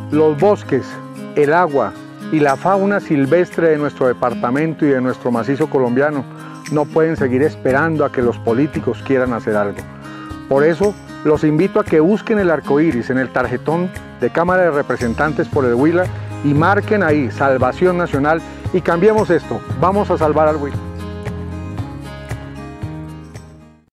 Los bosques, el agua y la fauna silvestre de nuestro departamento y de nuestro macizo colombiano no pueden seguir esperando a que los políticos quieran hacer algo. Por eso, los invito a que busquen el arco iris en el tarjetón de Cámara de Representantes por el Huila y marquen ahí Salvación Nacional y cambiemos esto. Vamos a salvar al Huila.